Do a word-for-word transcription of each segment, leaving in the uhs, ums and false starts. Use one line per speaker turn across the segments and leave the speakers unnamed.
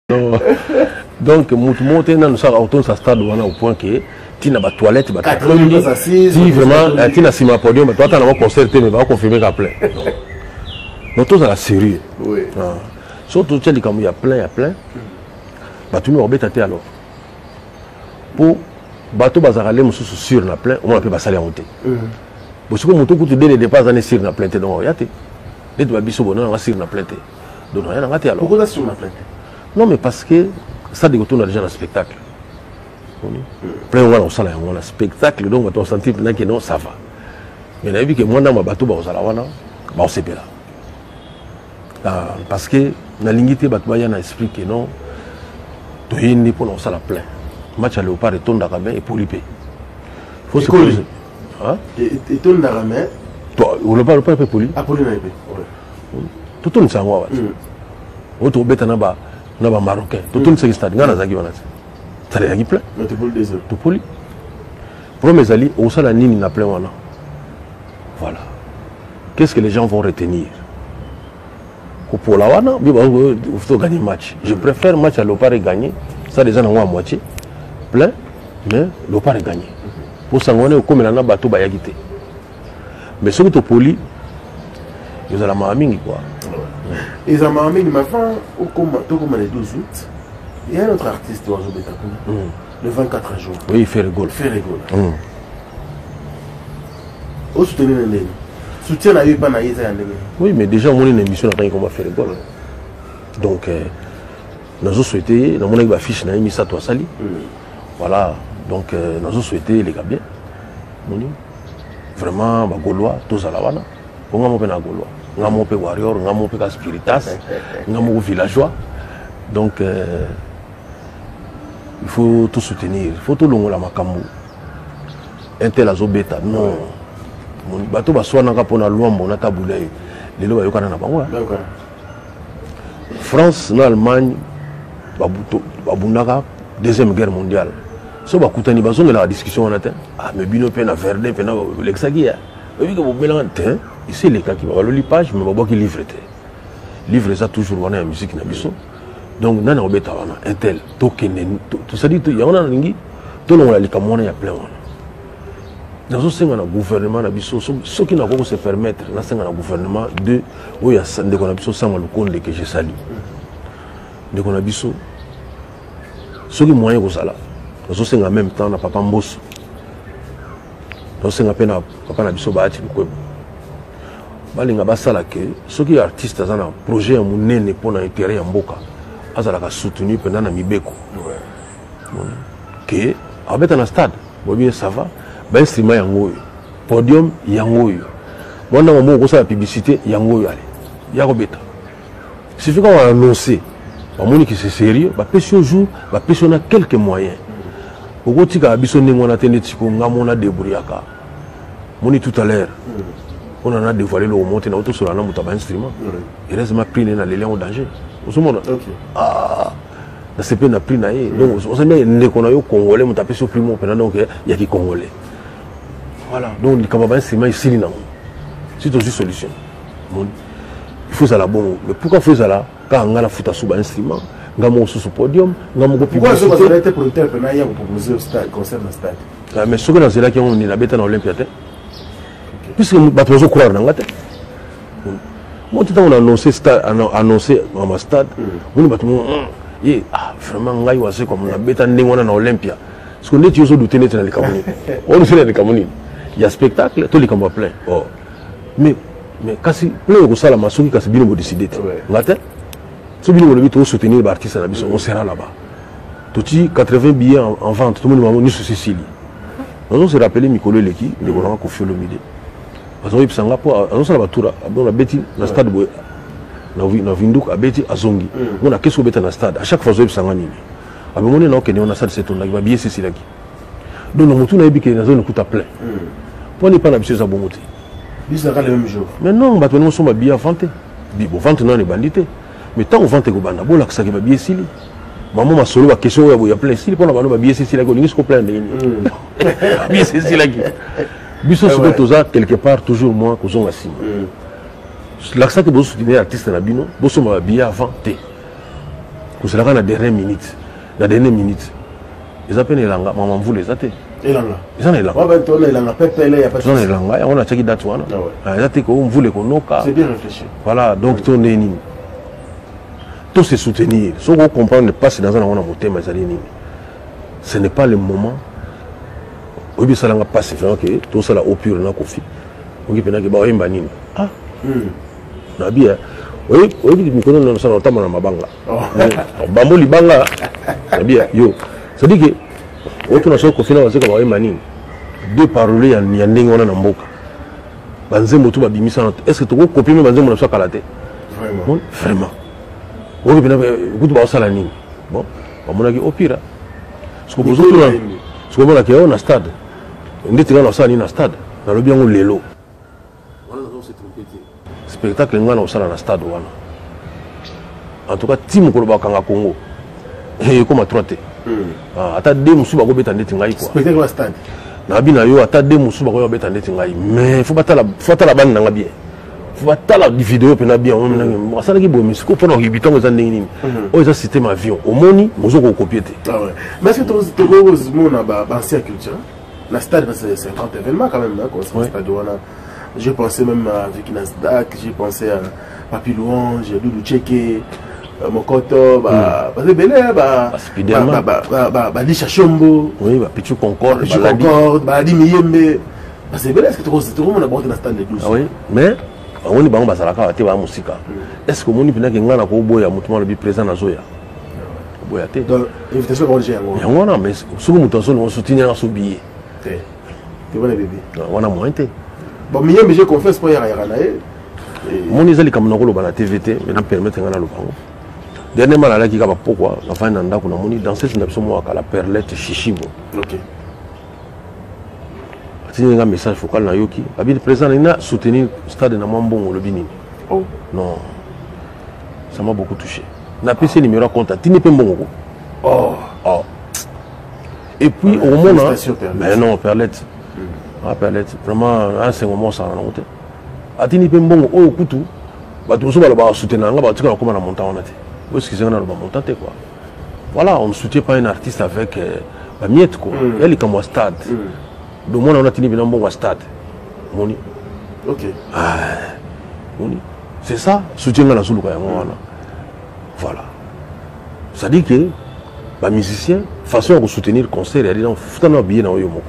Non. Donc, monter dans le stade au point que tu n'as pas de toilette, tu n'as pas de toilette. Si vraiment, tu n'as pas de podium, tu as un concert, mais tu vas confirmer qu'à plein. Donc, tout ça, c'est sérieux.
Oui.
Surtout, tu as dit qu'il y a plein, il y a plein. Tu n'as pas de alors. Pour bateau bazaralé musu sur na plein on appelle basali monter parce que moto kutu dès le départ on est sur na plein donc yate les deux biso bon on va sur na plein donc rien ngate alors
pourquoi sur na plein
non mais parce que ça de retourner déjà dans spectacle plein on va on sala on a spectacle donc on sentir que non ça va mais on a vu que moi dans ma bateau ba osala wana ba osepela parce que na lingité bato ya na esprit que non to yindi pour on sala plein match à Léopard et Tonda Ramé et Polypé. Il faut se poser.
Et Tonda Ramé
ou le Léopard et Poly.
Ah, Poly, oui.
Tout le monde s'en va. Autre bête n'a pas marocain. Tout le monde s'est stade. Gana Zagi Wana. Ça les a plein.
Tu Poly des autres.
Tu Poly. Premier Ali, au sol à Nini n'a plein Wana. Voilà. Qu'est-ce que les gens vont retenir? Pour la Wana, il faut gagner match. Je préfère match à Léopard et gagner. Ça, les gens ont à moitié. Plein, mais le pas est gagné. Pour s'envoyer comme il y a un bateau bayagité. Mais ce que tu poli, ils ont la mamie quoi.
Ils ont la mamie, mais avant, comme le douze août, il y a un autre artiste qui mm. le vingt-quatre jours.
Oui, il fait rigole.
Fait rigole. Mm. Au soutenir les soutien à eux, pas naïs.
Oui, mais déjà, on a une émission dans comment faire rigole. Donc, euh, nous avons souhaité, nous avons affiché, nous avons mis ça toi sali. Voilà, donc euh, nous avons souhaité les gars bien. Vraiment, les Gaulois, tous à la Wana. Nous avons fait les Gaulois. Nous avons fait les Warriors, nous avons fait les Spiritas, nous avons fait les villageois. Donc, euh, il faut tout soutenir. Il faut tout le monde à Makambu. Un tel azobeta, non. Le bateau va soit dans la loi, on a taboulé. Les lois, il y a un bango. France, en Allemagne, la deuxième guerre mondiale. Si on a la discussion, on a dit, ah, mais Bino Pena Verde, Pena Lexagui. Ici, les cas qui vont le page, mais on va livrer. Livrer ça toujours, on a la musique. Donc, on a un tel, tout ça dit, il y a un ringi, tout le monde a dit, il y a plein. Dans ce sens, le gouvernement, ceux qui n'ont pas se permettre, dans le gouvernement, de, où il y a des gens qui ont que je salue. De qu'on a vu ceux qui moyens aux ala, nous sommes en même temps na papa Mbosso, nous sommes à peine à papa na biso baati le kwebo. Balinga basala que ceux qui artistes dans un projet à mon nez pour l'intérêt en boka, azala ka soutenu pendant na mibeko. Que avec un stade, bon bien ça va, ben instrument yango, podium yango. Bon na mo ko sa publicité yango yale. Yako beta. Suffit qu'on annoncer. Que c'est sérieux, on jour, on a quelques moyens. Au côté de la personne qui a été débrouillé, tout à l'heure, on a dévoilé le monté sur la lampe de instrument. Il reste ma pris dans les liens au danger. Ah, la C P n'a pris naïe. Donc, on sait bien qu'on a eu Congolais, on tapé sur le primo, donc il y a des Congolais. Voilà, donc il y a un instrument ici. C'est aussi une solution. Il faut ça la bonne. Mais pourquoi faut ça là? Quand on a la foot sous instrument, on a sur ce podium, on a beaucoup de
pourquoi vous avez été producteur pour proposer au stade, concert dans le stade?
Mais ce que dans là qui on est la bête dans l'Olympia, puisque nous battons croire dans la tête. Moi, tout le temps on a annoncé stade, annoncé dans le stade, on est battons, ah vraiment, on a eu comme la bête dans l'Olympia. Parce qu'on est toujours douté dans les Camerounais. On est dans les Camerounais. Il y a spectacle, tous les Camerounais plein. Mais mais kasi plein de ça la maçon qui kasi bien au décider. Si vous voulez soutenir les artistes, on sera là-bas. Tout quatre-vingts billets en, en vente, tout le monde m'a dit sur Sicile. Nous avons rappelé Mikolo Leki, nous avons confié le midi. Parce que nous avons fait la tour, nous avons fait le stade, nous avons fait Abeti à Zongi. On a qu'est-ce qu'on fait dans le stade. À chaque fois, nous avons fait Sangani. À un moment donné, nous avons fait le stade, nous avons fait billet Sicile. Donc, nous avons fait que nous avons fait plein. Pour ne pas nous faire bon côté.
Le même jour.
Mais non, nous sommes bien vantés. Bon, vente non, les bandités. Mais tant qu'on vente que banda, bon là que ça qui va bien ici. Maman m'a solo la question où il y a plein ici. Pour la bande, bien ici là, on est plein de bien ici là qui. Biso c'est tout ça quelque part toujours moins que on a signé. L'accent que vous soutenez artiste na bino, vous sommes bien avant té. kozelaka na dernière minute na dernière minute eza pe na elanga mama mvula eza te
elanga
eza na elanga
ouais ben elanga pepele ya pas
eza na elanga yango na tiaki date wana eza te ko mvula ekonoka
c'est bien réfléchi
voilà donc to nde nini to se soutenir soki ocomprendre passe dans un na motema ezali nini ce n'est pas le moment oyebi esalanga passe vraiment ke tosala au pure na kofi oki mpenake baoyemba nini ah nabi oyebi mikolo na osala otamba na mabanga bambo libanga nabi yo c'est-à-dire que otuna soki kofi na baseka baoyemba nini deux parole ya ndenge wana na mboka banzembo tu babimisa na est-ce que tokokopi me banzembo na biso akala te vraiment oki mpenake kutu baosala nini bon bamonaki au pire sikokozotuna sikomonaki yao na stade ndeti nga na osala nini na stade nalobi yango lelo spectacle nga na osala na stade wana en tout cas ti mokolo bakanga Congo ekoma trois te ata de mosusu bakobeta ndeti ngai kua nabi na yo ata de mosusu bakoya babeta ndeti ngai mais fo batala bani nanga bien fo batala video mpena bien asalaki boye mais siko mpona koyibi ntango eza ndenge nini oyo eza système avion omoni mozo kokopie te
mais est ce que tokomona baancien culture la stade c'est un grand événement quand même quand c'est stade wana j'ai pensé même à Vicky Nasdaq, j'ai pensé à Papi Louange, Doudou Tcheke, Mokoto, bah, bah, Belé, bah, bah, bah, bah, bah, bah, Lisha Chombo,
oui, bah, Pichu Concorde,
Pichu Concorde, bah, Di Miyembe, bah, c'est Belé, est-ce que tu as vraiment abordé la stade de douze?
Ah oui, mais, on est bon, bah, ça l'a fait, bah, musique. Est-ce que mon ipina qui ngana ko boya mutumalo bi présent na zoya? Boya te.
Donc, invitation pour les gens.
Yangona, mais, sous le mouton, on soutient un sous-billet.
Tu vois les bébés?
On a moins te.
Bon, mais j'ai confiance pour y aller.
Mon isali comme nous na T V T, mais na permettre ngana lobango. Dernièrement là qui va pourquoi la fin d'anda kuna moni dans cette nation moi la perlette chichimo.
OK.
Tini un message focal na yoki, abi président na soutenir stade na Mwambongo le bini.
Oh
non. Ça m'a beaucoup touché. Na P C numéro compte tini pe mbongo.
Oh
oh. Et puis au moment mais non perlette. Ah, perlette, vraiment, un c'est un moment ça a monté. Atini Pembongo, oh, Koutou, bah, tout ça, va soutenir, bah, tu vas comment la montagne on a été. Où est-ce qu'ils ont la montante, quoi. Voilà, on ne soutient pas un artiste avec la euh, miette, quoi. Mm. Elle est comme au stade. Mm. Donc, moi, on a tenu bien bon au stade. Moni.
Ok.
Ah, Moni. C'est ça, soutien dans la soule, quoi. Voilà. Ça dit que, bah, musicien, façon de soutenir le concert, il y a des gens, faut en habiller dans le mot.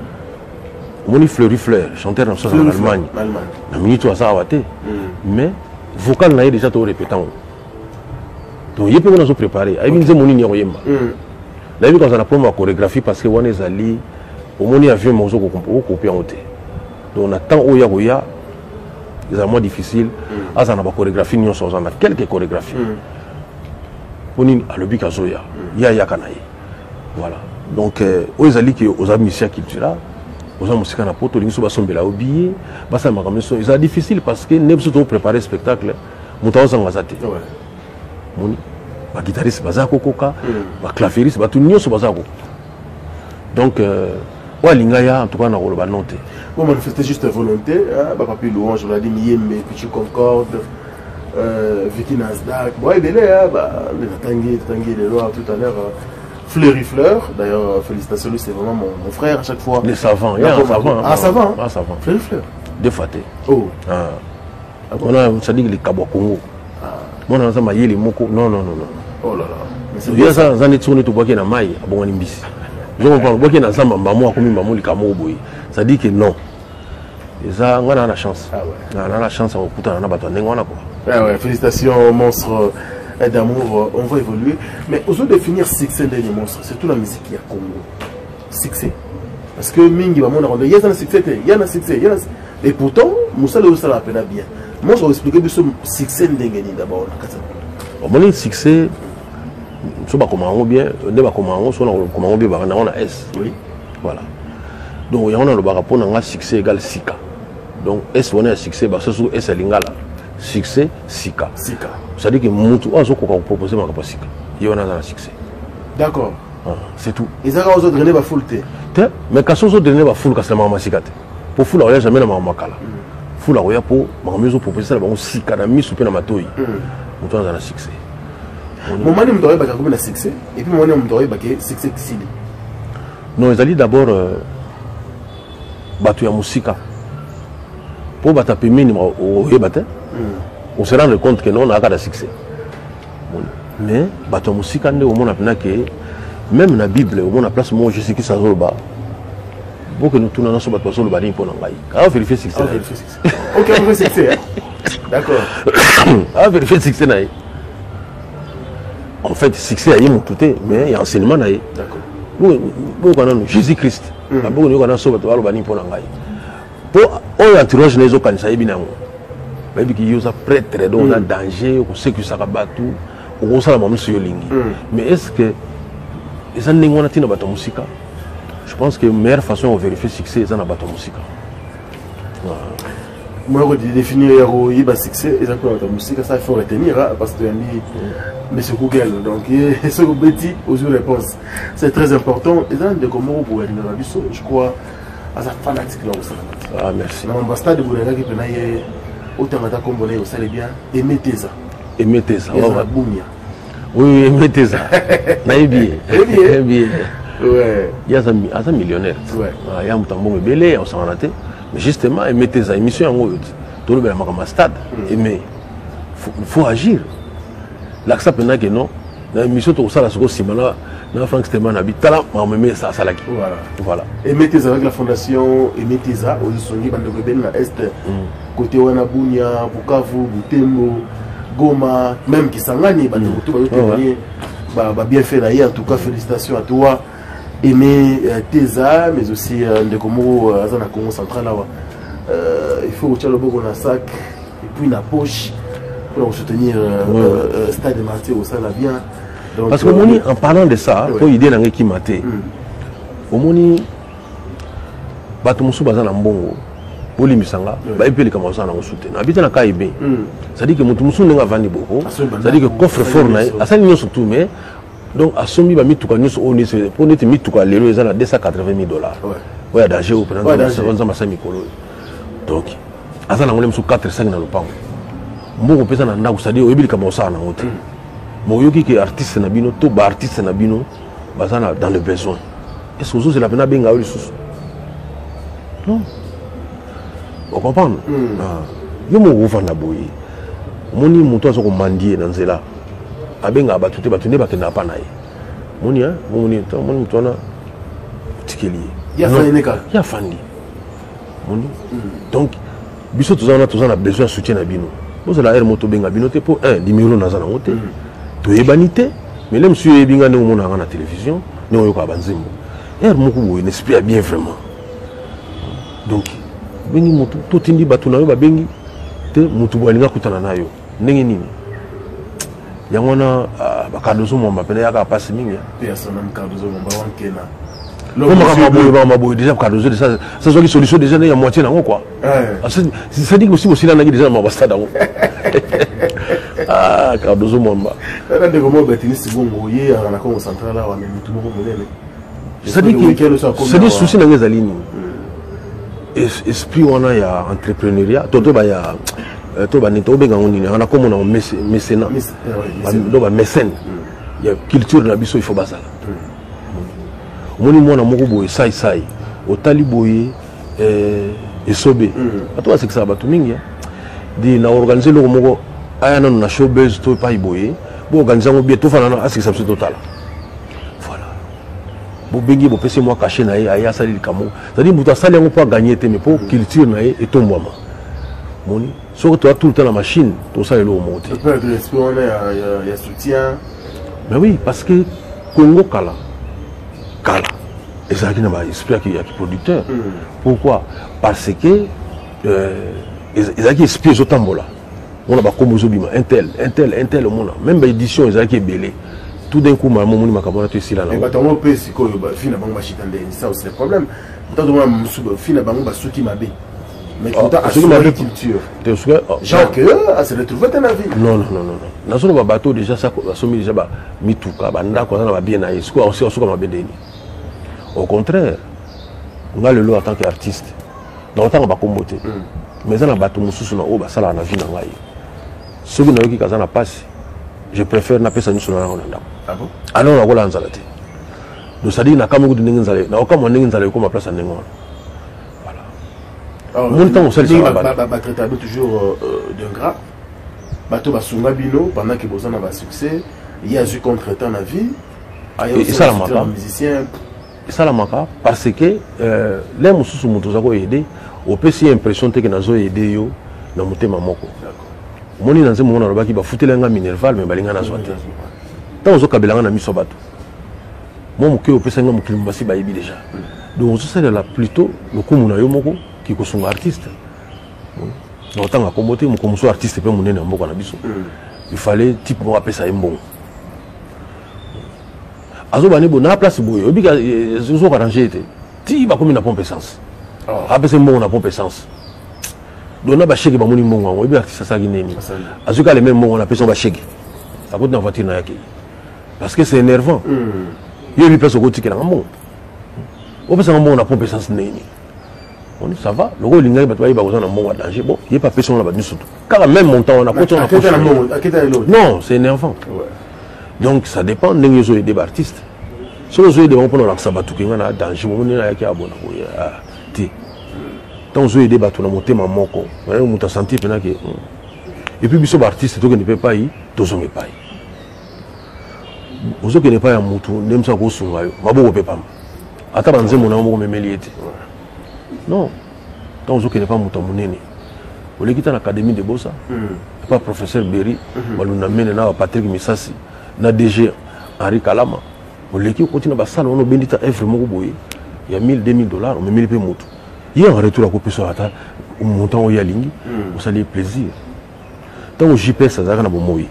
Moni Fleury Fleur, chanteur en Allemagne. La minute où ça a été. Mais vocal n'a déjà tout répétant. Donc il peut nous préparer. Aïe minze moni n'y a rien. Là il quand on a pour ma chorégraphie parce que on est allé au moni avion mozo ko ko copier en hauteur. Donc on attend au ya ya. C'est moins difficile. Ah ça n'a pas chorégraphie ni on s'en a quelques chorégraphies. Moni à le bika zoya. Ya ya kanaï. Voilà. Donc aux alliés qui aux musiciens culturels aux hommes musiques na poto lingi so basombela obiye basa makamso c'est difficile parce que ne pas préparer spectacle mutawa zanga zate ouais moni ba guitariste bazako koka ba claviériste ba tout nyoso bazako donc euh wa lingaya en tout cas na rolo ba note
bon manifester juste volonté hein ba Papi Louange on a dit Miyembe Pichu Concorde euh Vicky Nasdaq bon et belé hein ba le tanguy tanguy les lois tout à l'heure Fleury Fleur, d'ailleurs, félicitations, lui, c'est vraiment mon, mon frère à chaque fois.
Les savants, il y a un savant.
Ah, savant
Ah, savant.
Fleury Fleur.
Deux fois.
Oh.
Ah. On a, ça dit que les Kabwa Congo. Ah. Moi, on a maillé les moko. Non, non, non, non.
Oh là là.
Il y a ça, ça n'est tourné tout bois qui est dans maille, à bon imbis. Je comprends, bois qui est dans ça, maman, comme maman, les Kamo, boy. Ça dit que non. Et ça, on a la chance. Ah ouais. On a la chance, on a la bataille, on a quoi.
Ah ouais, félicitations, monstre. D'amour, on va évoluer. Mais osons définir succès des monstres, c'est toute la musique qui a Congo. Succès. Parce que Mingi va m'en il y a un succès, il y a un succès, il y a un et pourtant, Moussa le Moussa l'appelle bien. Moi, je vais expliquer de ce succès d'Engeni d'abord.
Mon succès, je vais comment bien, je vais comment comment bien, on a S.
Oui.
Voilà. Donc, il y a un rapport, on a succès égal Sika. Donc, S, on a un succès, parce que S est l'ingala. Succès, Sika.
Sika.
Ça dit que Moutou a proposé ma capacité. Il y en a un succès.
D'accord.
Ah, c'est tout.
Ils ont osé drainer la foule.
Mais quand ils ont drainé la foule, c'est la maman Sika. Pour foule, il n'y a jamais la maman Kala. Foule, il y a pour ma maison proposer ça, la maman Sika, la mise sous peine à ma toile. Moutou a un succès.
moment où on a un succès et puis moment où on a un succès
non ils allaient d'abord battre la musique pour battre la minimum au Yébate on se rend compte que non on a pas de succès mais battre la musique on a que même dans la Bible on a place moi je sais qui ça zolba pour que nous tournons sur battre sur le bani pour nous on vérifier succès
ok on fait succès d'accord
on vérifier succès naï en fait succès à y monter mais il y a enseignement naï
d'accord
bon bon Jésus-Christ bon nous on sur battre le bani pour nous pour on entourage les autres ça y est bien mais qui y a prêtre donc on a danger on sait que ça va battre on sait la même chose mais est-ce que ils ont n'importe quoi dans la musique je pense que la meilleure façon de vérifier le succès c'est dans la musique
moi je définir le succès et dans la musique ça il faut retenir parce que monsieur Google donc ce que petit aux réponses c'est très important et dans de comment vous pouvez je crois à sa fanatique là aussi
ah merci
dans l'ambassade de Bourega qui peut naître autant de comme vous savez bien mettez ça
mettez ça
oui
mettez ça naïbi
naïbi ouais
il y a un millionnaire
ouais
il y a un tambon belé on s'en a raté mais justement mettez ça émission en haut tout le monde comme stade mais faut agir là ça peut que non dans émission tout ça là ce que Simona dans Frank Steman habite là on me met ça ça là
voilà
voilà
et mettez ça avec la fondation et mettez ça aux Songi bande de na est côté wana Bunia Bukavu Butembo Goma même qui s'engagent bande de tout ba ba bien fait là en tout cas félicitations à toi aimer Teza mais aussi de Komo azana Congo central là il faut que tu le beaucoup dans sac et puis la poche pour soutenir le stade de Martyr au sein là bien. Donc,
parce que euh, en parlant de ça, il faut idée dans qui maté. Au moni bato musu bazana mbongo. Boli misanga, ba epeli kama osana ngosute. Na bita na kaibe. Ça dit que mutu musu nga vandi boko. Ça dit que coffre fort na asali nyoso tout mais donc asombi ba mituka nyoso oni se pour neti mituka lelo ezana deux cent quatre-vingt mille dollars. Ouais. Ouais danger au pendant onze ans masami kolo. Donc asana ngole musu quatre cinq na lopango. Mbongo pesa na ndako ça dit oyebili kama osana ngote. Mais il y a des artistes qui sont artistes dans le besoin. Est-ce que vous avez la peine de faire non. Vous comprenez? Je me suis dit, je me suis dit, je me suis dit, je me suis dit, je me suis dit, je me suis dit, je me suis dit, je me suis dit, donc, nous avons besoin de soutien. Vous avez besoin de pour un numéro dans la to ebanité mais même si ebinga ne mona na télévision ne oyo ka banzembo er moko boye n'espère bien vraiment donc bengi mutu to tindi batu na yo ba bengi te mutu bolinga kutana nayo ndenge nini yangona bakadozo momba pena yaka passe mingi
personne même kadozo momba wankena
Comment on va m'aboyer déjà pour ça ça ça soit une solution déjà il y a moitié dans quoi ça dit que aussi aussi là déjà ma basta dans ah Cardozo Mwamba
là de comment Betini c'est bon voyer à la Congo centrale là on est tout le monde
ça dit que c'est des soucis dans les lignes esprit on a il y a entrepreneuriat toto ba ya to ba neto benga on ni on a comme on a mécénat do ba mécène il y a culture na biso il faut basala moni mwana moko boye sai sai otali boye euh esobe ato c'est que ça ba to mingi di na organiser le moko aya na na showbiz to pa boye bo organiser ngo bien to fana na c'est ça total voilà bo bengi bo pese moi caché na aya sali kamo ça dit muta sali ngo pas gagner te mais pour culture na et to mwama moni surtout tout le temps la machine to ça le monter
peut de l'espoir il y a soutien
mais oui parce que Congo kala Kala. Et ça qui n'a pas esprit qu'il y a qui producteur. Mm. Pourquoi? Parce que euh, ils ont qui esprit aux tambola. On a pas comme Zobima, un tel, un tel, un tel au monde. Même l'édition ils ont qui belé. Tout d'un coup maman mon makabona tu ici là.
Et bah ton peu si quoi bah fina bango bachitande ça c'est le problème. Tant de moi fina bango basuki mabe. Mais tout à ce ma culture.
Tu sais
Jean que c'est le trouver ton avis.
Non non non non. Dans son bateau déjà ça somi déjà ba mituka banda ko na ba bien na est-ce quoi aussi aussi comme bedeni. Au contraire, on a le lot en tant qu'artiste. Dans le temps, on va combattre. Mais on a battu Moussous, on a battu la vie. Ceux qui n'ont pas passé, je préfère na pesa nyuso na ngona ndako.
Ah bon?
Alors na kola nzala te. Donc ça dit na kama kutu ndenge nzala. Na okama ndenge nzala ko ma place ndenge wana. Voilà.
Alors,
mon temps on sait ça
ba ba ba traiter toujours d'un gras. Bato ba sunga bino pendant que bozana ba succès, il y a eu contre-temps na vie.
Et ça la maka.
Musicien.
Et ça la maka parce que euh les mususu mutu za ko aider, au P C impression te que nazo aider yo na mutema moko. Moni nanze mona robaki ba futelenga minerval mais balinga na zote. Tant ozo kabelanga na miso bato. Moi moke au pesa nga mukili mbasi ba yebi déjà. Donc ozo sala la plutôt le kumu na yo moko ki ko sunga artiste. Na otanga komote mu komuso artiste pe munene mboka na biso. Il fallait type mo apesa mbongo. Azo bani bo na place boyo obika ozo arranger te. Ti ba komi na pompe essence. Apesa mbongo na pompe essence. Donc, on a chèque pour mon imbongo, on a ça ça guinéen. Parce que les mêmes on a personne va chèque. Ça coûte dans voiture na yaki. Parce que c'est énervant. Il y a une personne qui est là bon. On peut savoir on a pas essence néni. On dit ça va. Le gars l'inga il va besoin d'un bon danger. Bon, il y a pas personne là-bas du tout. Car même montant on a pas on a non, c'est énervant. Donc ça dépend de les autres des artistes. Si les autres vont prendre la sabatu qui a danger, on est là qui a bon ah ti. Tant que des bateaux, on a monté ma moko, on a senti que et puis les artistes qui ne peuvent pas y, tous ne peuvent pas y. Vous qui ne pas y à Moutou, n'aime ça qu'on soit là, ma beau pépam. Attends, on mon amour me mêliete. Non, tant que ne pas Moutou monene. Vous l'équipe à l'académie de Bossa, pas professeur Berry, on a mené à Patrick Missassi, na D G Henri Kalama. Vous l'équipe continue à basal, on a béni à F Mogoboy. Il y a mille, deux mille dollars, on me met les Moutou. Il y a un retour à couper sur la table, au montant où il y a ligne, où ça les plaisir. Tant que J P S, ça a un bon mot.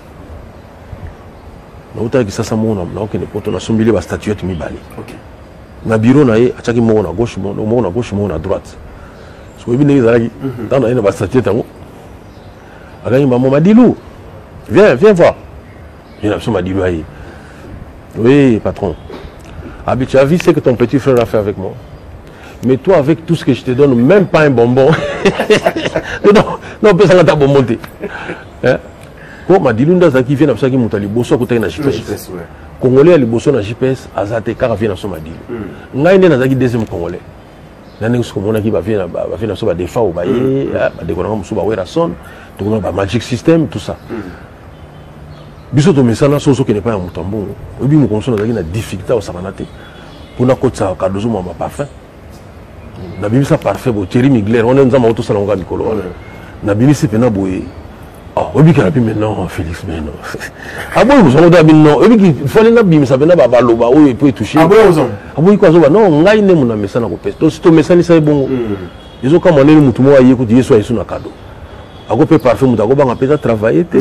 Na uta kisasa mona na okene poto na sombile ba statuette mi bali. OK. Na bureau na ye achaki mo na gauche mo mo na gauche mo na droite. So ebi ndenge zalaki tant na ina ba statuette ngo. Akani maman Madilou. Viens, viens voir. Il a absolument Madilou aïe. Oui, patron. Ah, tu as vu ce que ton petit frère a fait avec moi. Mais toi, avec tout ce que je te donne, même pas un bonbon. non, non, on peut s'en attendre bonbon. Quand m'a dit l'unda qui vient à ça qui monte à l'Ibosso à côté de J P S. Congolais à l'Ibosso na J P S, Azate car vient à son madi. N'a une na qui deuxième Congolais. N'a n'est que mon qui va venir va venir à son des fois au baillet, des grands sous baoué la sonne, tout le Magic System, tout ça. Biso to mesana soso qui n'est pas un moutambo. Obi mo console na difficulté au samanate. Pour na côte ça cadeau ma parfum. Na bimi ça parfait bo Thierry Migler on est dans auto salon ga mikolo na bimi c'est pena boye ah obi ka bi maintenant Félix Meno ah bon vous on doit bi non obi ki fallait na bimi ça pena ba baloba o peut toucher ah bon ah bon ko azoba non ngai ne muna mesana ko peste to si to mesani sai bon ils ont comme on est mutu mo ayi ko yeso ayi na cadeau ako pe parfait mutu ako ba ngapeza travailler te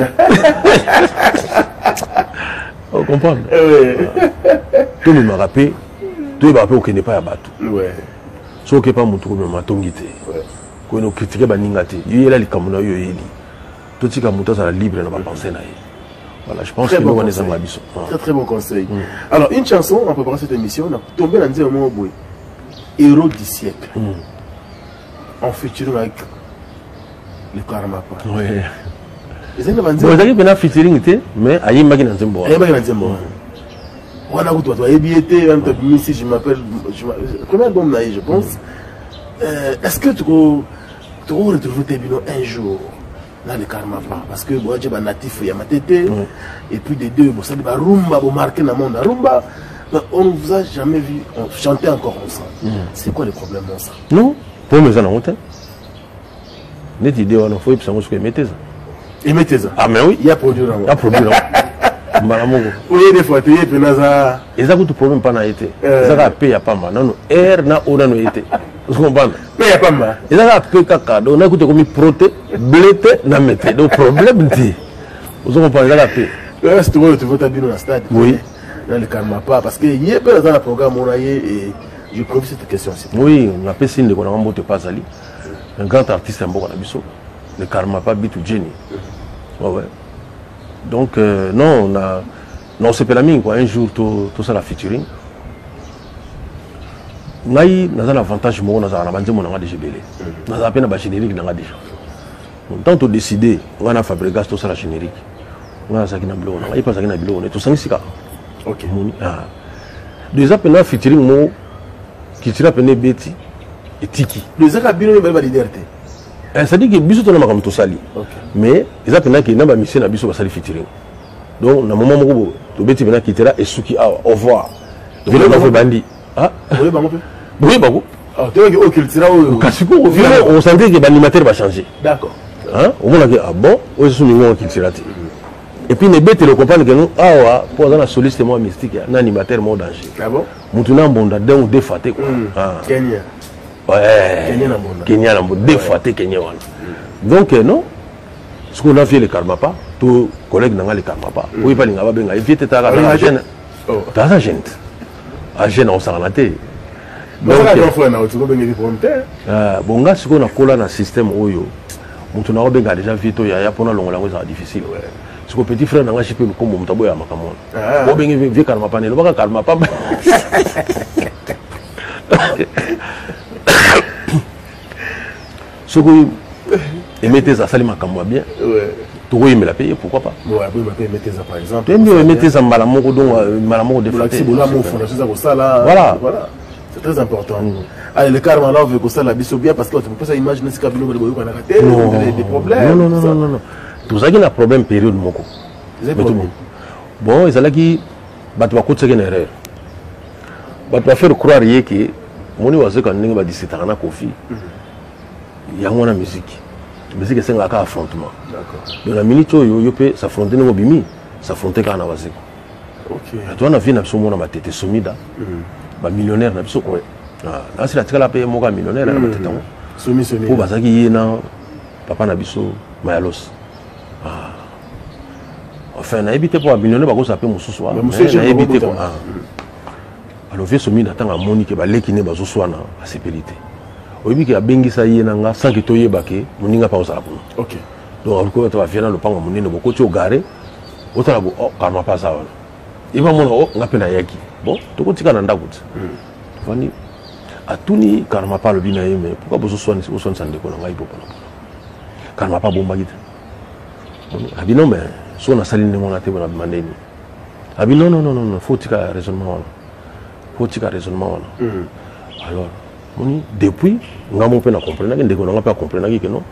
on comprend tout le me rappelle tout va pas au n'est pas à battre ouais. So que pas mon tour mais matongité ko no critiquer baninga te yo yela likamuna yo yeli to tika muta za libre na ba penser na ye voilà je pense très que bon nous on est biso
très très bon conseil mm. Alors une chanson en préparant cette émission on a tombé dans un moment boy héros du siècle mm. En featuring avec le Karmapa
ouais
les gens vont
dire vous avez bien featuring te mais ayi magi na nzembo
ayi magi na nzembo on a goûté à ébiété, même si je m'appelle, premier album je pense. Euh, Est-ce que tu vas retrouver tes bilans un jour dans le Karmapa? Parce que moi j'ai un natif, il y a ma tête, et puis des deux, ça dit rumba, vous marquez dans le monde, rumba. On ne vous a jamais vu chanter encore ensemble. Mm. C'est quoi le problème dans ça?
Non, pour mes amis, net idée, on a fait que ça mettez ça.
Et mettez ça.
Ah mais oui,
il y a produit là.
Il y a produit là.
Oui, des fois, tu es penaza.
Et ça coûte problème pas na été. Ça va payer pas mal. Non, air na ona no été. Vous comprenez?
Paye pas mal.
Et ça va payer caca. Donc on a coûté comme proté, blété na mette. Donc problème dit. Vous comprenez ça va payer.
Ouais, c'est toi tu veux t'habiller dans le stade.
Oui.
Dans le Karmapa parce que il y a pas dans le programme on a et je profite cette question aussi.
Oui, on a fait signe de qu'on a monté pas Ali. Un grand artiste en Boka Biso. Le Karmapa Bitu Jenny. Ouais ouais. Donc, euh, non, on a. Non, c'est pas la mine, quoi. Un jour, tout, tout ça, la featuring. On a un avantage, on a un avantage, on a déjà belé. On a à peine un générique, on a déjà. Donc, tant on a décidé, on a fabriqué tout ça, la générique. nga saki na bilo na ipa saki na bilo ne to sangi sika
OK
ah déjà pena featuring mo qui tira pena beti et tiki
les aka bino ba liberté
eh ça dit que biso to na makam to sali
OK
mais ils appellent que na ba mission na biso ba sali featuring donc na moment moko to beti pena qui tira et suki au revoir donc on va bandi ah
oui ba mo pe
oui ba ko
ah tu vois que OK tira au
kasiko on sentait que l'animateur va changer
d'accord
hein au moins que ah bon on se souvient qu'il tira et puis les bêtes le comprendre que nous ah pour dans la soliste moi mystique un animateur moi danger
ah bon
mutuna mbonda donc défaté quoi
ah Kenya
ouais
Kenya na mbonda
Kenya na mbonda défaté Kenya wana donc non ce qu'on a fait le karma pas tout collègue n'a pas le karma pas oui pas l'ingaba benga éviter ta la jeune ta sa jeune a jeune on s'en raté
donc ah
bon gars ce qu'on a collé dans système oyo mutuna benga déjà vite ya ya pour na longola ça difficile ouais ce petit frère n'a chipé le combo mutabo ya makamon bo bengi vie karma pas ne le baka karma pas ce que mettez ça sali makambo bien ouais to ko me la payer pourquoi pas
ouais oui mais mettez ça par exemple
tu mieux mettez ça mbala moko donc mbala moko défaté
voilà
voilà
voilà c'est très important allez le karma là on veut que ça la biso bien parce que tu peux pas imaginer ce cabino de boyo kana raté des problèmes
non non non non non tout ça qui a problème période moko bon ils allaient qui battre beaucoup de ce qui est erreur battre faire croire que moni waze quand ninga ba dix-sept ans na kofi ya ngona musique musique c'est un affrontement d'accord donc la minute yo yo peut s'affronter no bimi s'affronter kana waze
OK
toi na vie na biso mona matete somida ba millionnaire na biso ko ah là c'est la tika la paye moka millionnaire na matete ngo
somi somi
ko bazaki yena papa na biso mayalos ah enfin na habité pour millionnaire ba ko s'appeler mususu wa na habité ko ah alors vieux somi natanga moni ke ba lekine bazo swana a sécurité oyebi ke abengisa yena nga sans que toyeba ke moninga pa osala kuna
OK
donc ko to va faire le pango monene boko ti ogare otala bo oh karma pas ça wana iba mona oh ngape na yaki bon to ko tika na ndako ti fani atuni karma pas le bina yeme pourquoi bozo swana si oswana sande ko na ngai popo na karma pas bomba gita abino mais so na saline mona te bona mandeni abino non non non non faut tika raisonnement wana faut tika raisonnement wana alors moni depuis ngamo pe na comprendre que ndeko nga pas comprendre que non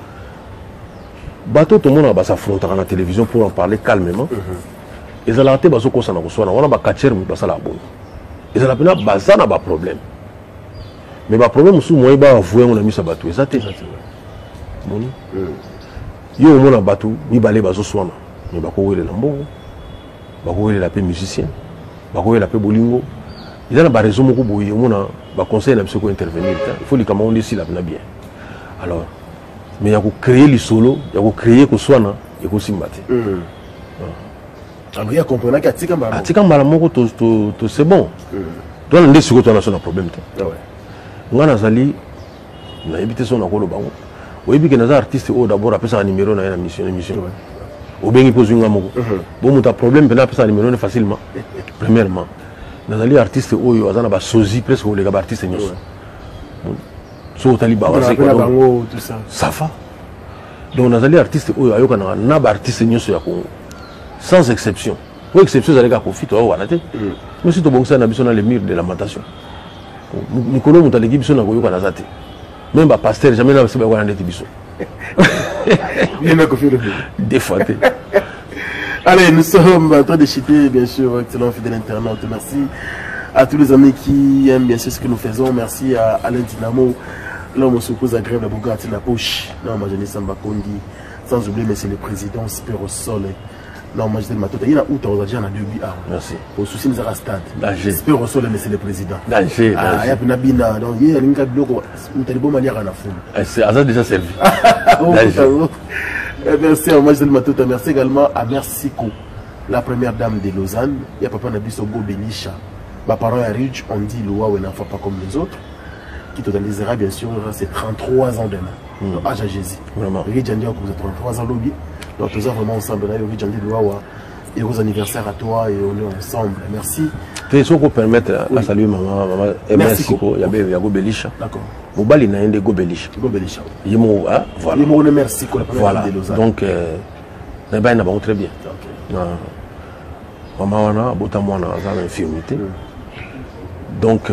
bateau tout le monde va s'affronter à la télévision pour en parler calmement et ça l'a été baso ko sana ko sona wana ba katcher mu basala bon et ça l'a pena bazana ba problème mais ba problème sous moi ba avouer on a mis ça bateau et ça té moni yo mona bateau mi balé baso sona mais ba ko wele na mbongo ba ko wele la pe musicien ba ko wele la pe bolingo il y a des raisons beaucoup boyer mona ba conseil na biso ko intervenir il faut les commander ici là bien alors mais il y a créer les solo il y a créer ko swana et ko simbati
alors il y a comprendre que atika mbala
atika mbala moko to to to c'est bon toi on est sur toi na problème
ah ouais
ngana zali na ebité son akolo bango oyebi ke naza artiste o d'abord apesa un numéro na mission émission obengi pozu ngamoko bon muta problème pena apesa numéro facilement premièrement nazali artiste oyo azana ba sozi presque o les gars artiste nyos so tali ba wase ko
tout ça
ça va donc nazali artiste oyo ayoka na na ba artiste nyos ya Congo sans exception pour exception zaleka profite o wana te mais si to bongsa na biso na le mur de lamentation nikolo mutaleki biso na koyoka na zate même ba pasteur jamais na seba wana ndeti biso
il n'a confié
des fois.
Allez, nous sommes en train de chiter, bien sûr, excellent fidèle internaute. Merci à tous les amis qui aiment bien sûr ce que nous faisons. Merci à Alain Dynamo, l'homme au secours agréable, la Bougatti, la poche. Non, moi je n'ai Samba Kondi. Sans oublier, mais c'est le président Spero Sol. Non, moi je dis, il y a où tu as déjà un deux B A.
Merci.
Pour souci, nous avons stade.
Spero
Sol, mais c'est le président.
Danger.
Ah, il y a une bina. Donc, il y a une bloc. Nous avons une manière à la foule.
C'est ça déjà servi.
Merci à Majel Matouta. Merci également à Mersiko, la première dame de Lausanne. Il y a papa Nabiso Go Belisha. Mes parents à Ridge, on dit Loa ou n'enfant pas comme les autres. Qui totalisera bien sûr c'est trente-trois ans demain. Donc, âge à Jésus.
Vraiment.
Ridge Andy, vous êtes trente-trois ans lobby. Donc, nous sommes vraiment ensemble. Ridge Andy Loa. Et heureux anniversaire à toi et on est ensemble. Merci.
Tu sais, permettre à saluer maman, maman Mersiko. Il y a Go Belisha.
D'accord.
Mobali n'a de Go Belisha.
Go Belisha.
Yemo, ah, voilà.
Yemo, merci.
Voilà. Donc, euh, n'a pas très bien. Maman wana bota mwana aza na infirmité. Donc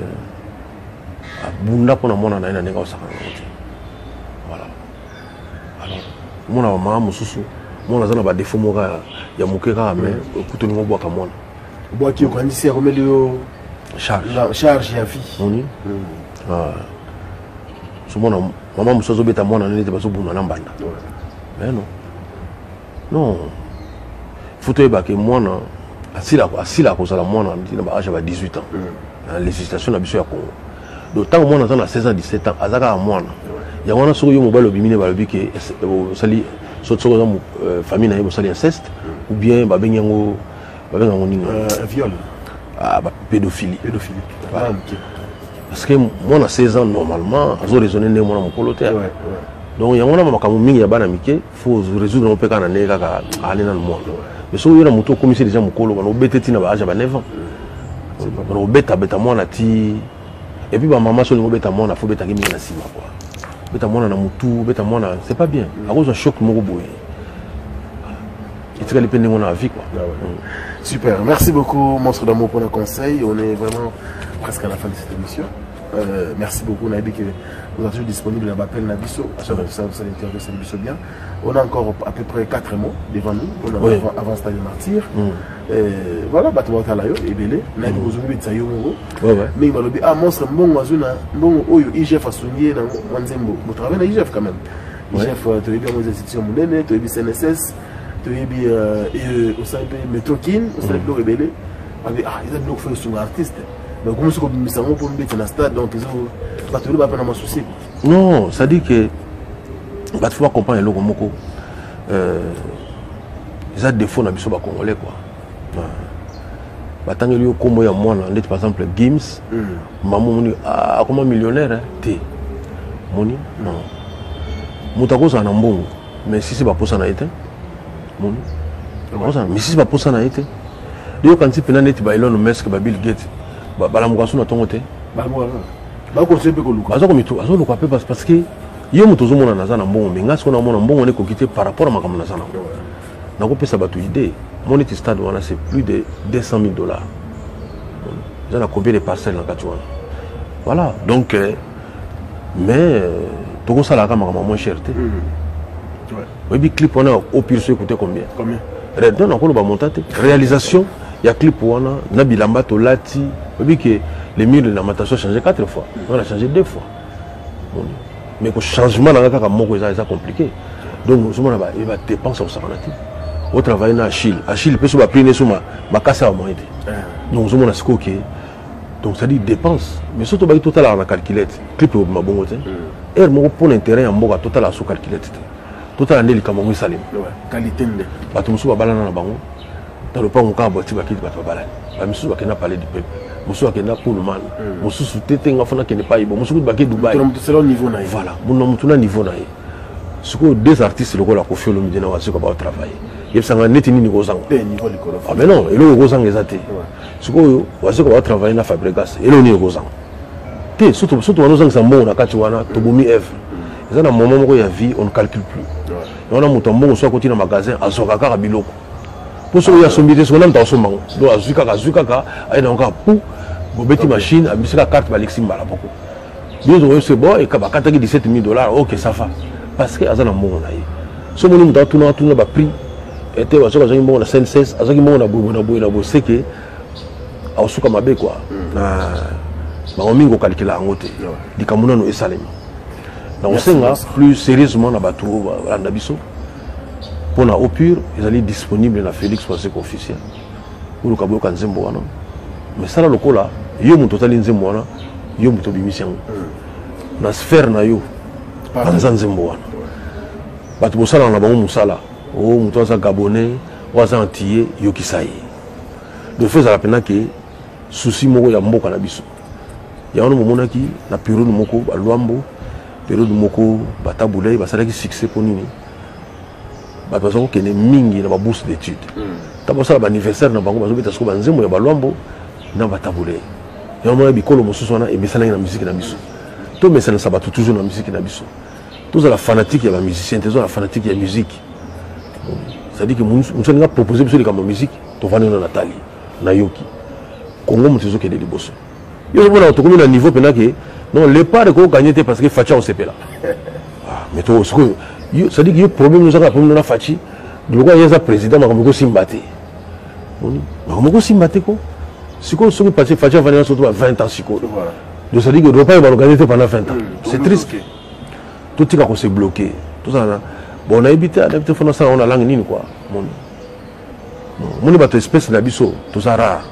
bunda pona mwana na ina ndenge osaka ngote. Voilà. Alors mwana wa mama mususu mwana aza na ba défaut moka ya mukeka mais kutoni ngo bwaka mwana.
Bwaki ko andisi ya komelio
charge
charge ya vie.
Oni. Ah. So mwana mama mususu beta mwana nete baso buna na mbanda. Mais non. Non. Faut que mwana asila asila kozala mwana na ba âge ba dix-huit ans. La législation na biso ya Congo. Donc tant mwana dans seize ans dix-sept ans azaka mwana. Ya wana soko yo mobile obimine ba lobi ke sali soto soko za famille na yo sali inceste ou bien ba benyango ba benyango ninga
un viol.
Ah ba pédophilie.
Pédophilie.
Ah, OK. Parce que mwana seize ans normalement azo raisonner ne mwana mokolo te. Ouais. Donc ya wana makambo mingi ya bana mike faut résoudre no peka na ne kaka ali na mwana. Mais si on a moto commissaire déjà mukolo on obeteti na ba âge ba neuf ans. On obeta beta mwana ti et puis ba maman so ngobeta mwana faut beta kimi na sima quoi. Beta mwana na mutu, beta mwana c'est pas bien. À cause d'un choc moko boye. Et tu vas dépendre de la vie quoi.
Super. Merci beaucoup Monstre d'amour pour le conseil. On est vraiment presque à la fin de cette émission. Euh, merci beaucoup Nabi que vous êtes toujours disponible à l'appel Nabiso. Ça ça ça l'interview ça Nabiso bien. On a encore à peu près quatre mois devant nous. On a oui. avant, avant Stade Martyr. Mm. Et voilà, bateau Watalayo et Belé. Nabi vous avez dit ça yo moro. Mais il m'a dit ah Monstre bon azuna bon oyo I G F a soigné dans Wanzembo. Vous travaillez dans I G F quand même. I G F tu es bien aux institutions monnaie, tu es bien C N S S, tu es bien euh au sein de Metrokin, au sein de Blog Belé. Ah ils ont bloqué faire sur artiste. Donc, comment est-ce que vous avez pour mettre dans le stade? Donc, ils ont pas de souci.
Non, ça dit que il faut comprendre le Moko. Ils ont des défauts dans les Congolais. Tant que vous avez un mois, par exemple, Gims, maman, ah, comment millionnaire, t'es Moni? Non. Moutako, c'est un bon. Mais si c'est pas pour ça, ça a été. Moni? Mais si c'est pas pour ça, ça a été. Donc, quand tu peux être Elon Musk, Bill Gates, balamukasu na tongo te
ba ko sepe ko luka
azo ko mitu azo luka pe parce que yo mutu zo mona naza na mbongo menga siko na mona mbongo ne ko kité par rapport à makambo na sana na ko pesa batu idée mon petit stade wana c'est plus de deux cent mille dollars ça na combien de parcelles na kati wana voilà donc euh, mais to ko sala ka makambo moins cher te ouais oui bi clip wana au pire ça coûtait combien
combien
redon na ko ba montate réalisation. Il y a clip où on a Nabilamba Tolati. Vous voyez que les murs de la matation ont changé quatre fois. On a changé deux fois. Mais le changement dans le cas c'est compliqué. Donc, nous avons des dépenses au Saranati. Au travail, à Achille. Achille peut se prendre sur ma casse à moi. Donc, nous avons un scope. Donc, ça dit dépenses. Mais surtout, il y a total à la calculette. Clip où ma bonne. Et moi, pour l'intérêt, on a total à sous calculette. Total à Nelly Kamangui Salim.
Qualité de.
Bah, tu me souviens, balana na bango. Dans le pas mon cas, bâti va quitter votre balade. Monsieur va n'a parler du peuple. Monsieur va n'a pour le mal. Monsieur sous tête en fond qui n'est pas bon. Monsieur va Dubaï.
C'est le niveau naïf.
Voilà. Mon nom tout le niveau naïf. Ce que deux artistes le la confiance le midina va se faire travailler. Il y a un net ni niveau zang. Ah mais non, et le niveau zang est athée. Ce que va se faire travailler na fabrication. Et le niveau zang. Té surtout surtout nos zang sambo na katiwana tobomi F. Et ça na moment où il y a vie on ne calcule plus. Et on a mon tambo soit côté dans magasin à Zokaka biloko. Pour ceux qui ont sombité, ce qu'on a dans son mango. Donc, à Zukaka, Zukaka, il y a encore pour bobeti machine, à bisser la carte par l'exim bala beaucoup. Bien sûr, c'est bon, et quand on a dix-sept mille dollars, ok, ça va. Parce que, à ça, on a un bon naïf. Ce que nous avons tout le monde a pris, était à ce que nous avons un C N S S, à ce que nous avons un bon naïf, c'est que, à ce qu'on a fait quoi. On a mis au calcul à un côté. Du Cameroun, nous est salé. Donc, on sait plus sérieusement, on a battu à Nabiso. Pour la opure, ils allaient disponibles dans Félix Passé officiel. Pour le Cabo Kanzembo. Mais ça, le cas là, il y a un total Nzembo, il y a un total Bimission. Dans la sphère, il y a un Nzembo. Il y a un Moussala, il y a un Gabonais, il y a un Antillais, il y a un Kisaï. Donc, il faut que souci moko ya mboka na biso. Il y a un moment qui, la période moko, à Luambo, période moko, Batabulay, ça a succès pour nous. Parce que nous avons une bourse d'études. Nous avons un anniversaire, nous avons un anniversaire, nous avons un anniversaire, nous avons un taboulet. Nous avons un anniversaire, nous avons un musique. Tout le monde a toujours la musique. Tous la fanatique de la musicienne, tous la fanatique de la musique. c'est-à-dire que nous avons proposé de la musique, tu vas nous Nathalie, Nayoki. Congo, nous avons des bosses. Il y a un niveau que non, les parts que vous gagnez parce que Fatia au C P là. Mais tu c'est-à-dire qu'il y a un problème, nous avons un problème dans Fachi. Le gars, il y a un président, mais on va s'imbattre. On va s'imbattre quoi? Si on se passe Fatia va surtout à vingt ans, si quoi. Donc c'est-à-dire que le repas va organiser pendant vingt ans. C'est triste. Tout ce qui s'est bloqué. Tout ça là. Bon, on a évité, on a évité, on a langue nini quoi. Mon est espèce d'abisso, tout ça rare.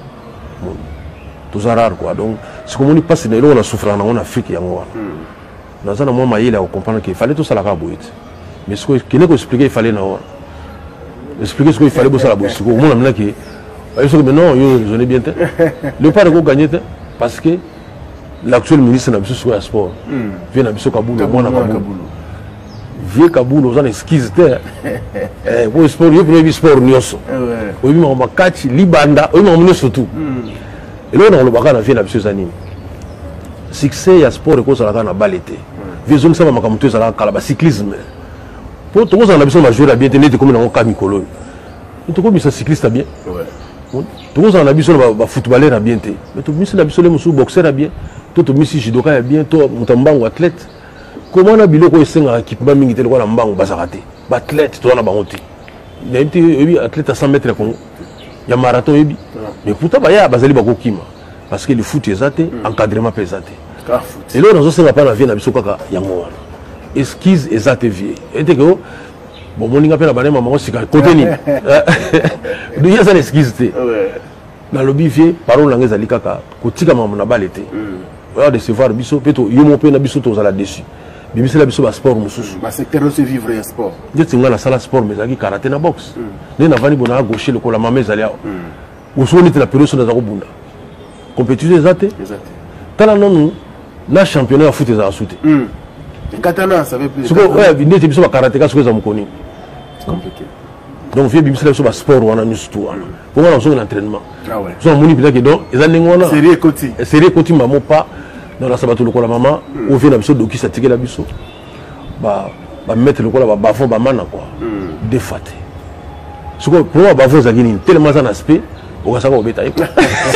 Tout ça rare quoi. Donc, ce que on passe, on a souffert en Afrique. Dans un moment, il a compris qu'il fallait tout ça la cabouille. Mais ce qu'il a expliqué, il fallait non. Expliquer ce qu'il fallait pour ça la bouille. Ce que mon ami qui, mais non, je ai bien fait. Le pas de gagner parce que l'actuel ministre n'a pas sur le sport. Vient à Bissau Kaboul, moi na Kaboul. Vieux Kaboul, aux gens esquisent. Eh, pour le sport, il y a le sport nioso. Oui, mais on va catch Libanda, oui, mais on est surtout. Et là, on va voir vient à Bissau Zanim. Succès, il y a sport et cause à la balete. Vision ça, ma camoteuse à la calaba cyclisme. Pour tout ça, on a besoin de jouer à bien, tenir comme dans un camicolo. Tout comme ça cycliste à bien. Tout ça, on a besoin de footballeur à bien. Mais tout ça, on a besoin de boxeur à bien. Tout le monde judoka est bien, tout le monde athlète. Comment on a besoin de équipement militaire pour l'ambango basarate? Athlète, tout le monde a été athlète à cent mètres. Il y a marathon. Mais pourtant, il y a basali bakokima parce que le foot est zaté, encadrement est zaté. Et là, on a pas la vie na biso kaka yango wana. Esquisse est zaté vie. Et que bon, mon ninga pena bana maman c'est côté ni. Il y a ça esquisse té. Dans le bivier, parole langue ezali kaka kotika maman na balete. Voilà de se voir biso peto yomo pe na biso to zala dessus. Bimisi la biso ba sport mususu.
Ba secteur se vivre un sport.
Je tinga na sala sport mais zaki karaté na boxe. Ne na vani bona gauche le ko la maman ezali aho. Usoni la période na zako bunda. Compétition ezate. Ezate. Tala non na championnat de foot ezala souté.
Le katana ça veut plus.
Ce que ouais, vinde biso ba karatéka ce que za mukoni.
C'est compliqué.
Donc vieux bimisi la biso ba sport wana nyusu to wana. Pour moi on son entraînement.
Ah ouais.
So moni peut-être que donc ezali ngona.
Série côté.
Série côté maman pas dans la sabato le ko la maman au vient na biso doki sa tike la biso. Ba ba mettre le ko la ba bafon ba mana quoi. Défaté. Ce que pour moi bafon za gini tellement un aspect au ça ko beta quoi.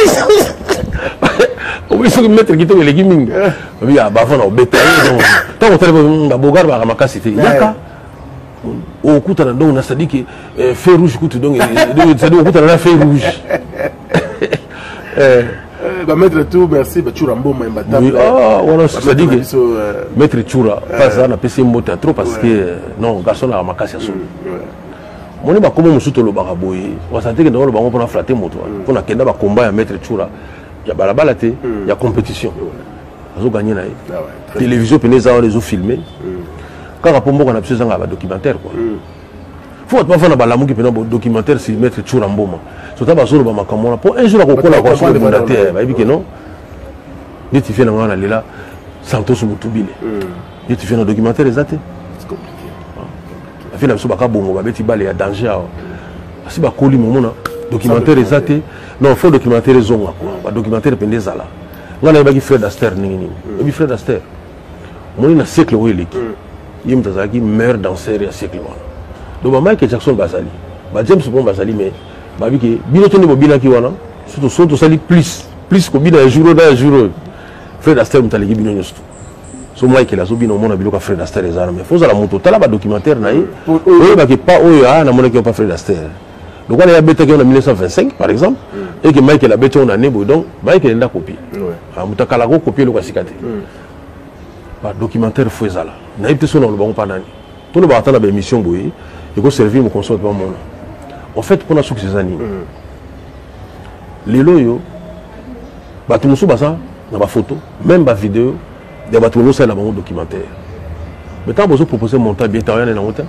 Au biso que mettre qui to le gaming. Oui ah bafon na beta donc tant on tele ba bogar ba makasi te. Yaka. Au kuta na donc na sadi que feu rouge kutu donc donc ça doit kuta na feu rouge. Euh
bah mettre tout merci bah tu rambo mais bah
oui ah voilà ça dit que mettre chura pas ça na pc mbote trop parce que non garçon na makasi aso moni ba komo musuto lo ba boye wa santé que dans le bango pour flatter moto pour na kenda ba combat ya mettre chura ya balabala te ya compétition azo gagner na télévision peneza les ont filmé quand rapombo na pc zanga ba documentaire quoi faut pas faire na balamu ki pena documentaire si mettre chura mboma so ta bazolo ba makamona pour un jour à kokola kwa so fondateur ba bibi que non ni tu fais na ngana lela Santos Mutubile ni tu fais na documentaire exact
c'est compliqué
a fait na so ba ka bongo ba beti bale ya danger asi ba koli momona documentaire exact non faut documentaire zonga quoi ba documentaire pendeza la ngana ba ki Fred Astaire ningi ningi bi Fred Astaire moni na siècle wo eleki yim tazaki meilleur danseur ya siècle wana donc Michael Jackson basali ba James Bond basali mais babi que bino to ne bo bina ki wana surtout so to sali plus plus ko bina jour da jour Fred Astaire mutali ki bino nyosto so Michael azo bino mona biloka Fred Astaire ezana mais faut la moto tala ba documentaire na ye oyo ba ke pas oyo ah na mona ki pas Fred Astaire donc on a bêté en mille neuf cent vingt-cinq par exemple et que Michael a bêté en année donc Michael nda copier ah mutakala ko copier le kwa sikate ba documentaire faut ezala na yebte so na lo bango pa nani to no ba atana ba émission boye et ko servir mon consort pas mon en fait pour la souci ces années les loyaux bah tout le monde ça dans ma photo même ma vidéo des bateaux nous c'est là mon documentaire mais quand vous proposez monter bien t'as rien dans monter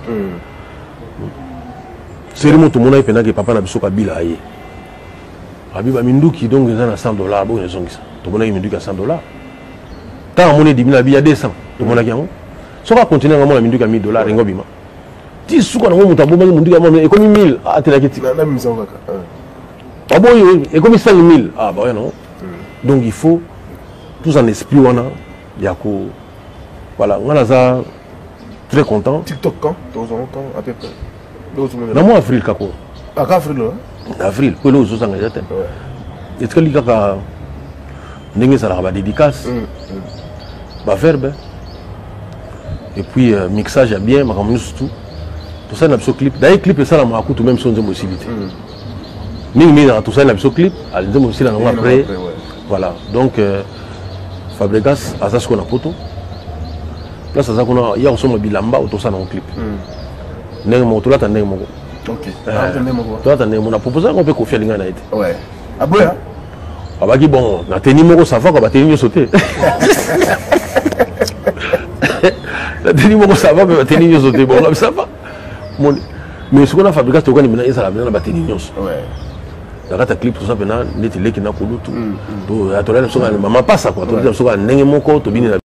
c'est le tout le monde a peine que papa n'a besoin kabila aye abiba minduki donc ils ont cent dollars bon ils ont ça tout le monde a minduki à cent dollars tant mon est dix mille habits à deux cents tout le monde a qui en ça va continuer à mon minduki à mille dollars et ngobima ti suka na mutu bomba mundu ya mama ekomi mille ah tena kiti
na mise en vaka
ah bon ekomi cinq mille ah bah non donc il faut tous en esprit wana yako voilà on a ça très content
TikTok quand temps en temps à peu près
na mois avril kako
avril
avril po lo zo sanga jate et que lika ka ndenge ça la dédicace ba verbe et puis euh, mixage à bien makamunu surtout tout ça na biso clip d'ailleurs clip ça la maku tout même son nzembo possibilité ni ni na tout ça na biso clip al nzembo aussi la après voilà donc euh, Fabregas aza ce qu'on a poto place aza qu'on a ya osoma bilamba auto ça na clip ndenge mo to la tande mo
OK tande mo
to la tande mo na proposer qu'on peut confier linga na été
ouais aboya
abaki bon na teni moko ça va ko ba teni sauter la teni moko ça va ba teni sauter bon là ça va mais ce qu'on a fabriqué c'est qu'on a mis ça la na ba teni nyos ouais la rata clip tout ça maintenant n'était les qui na kulutu to atola so maman passe quoi to dire so ndenge moko to bini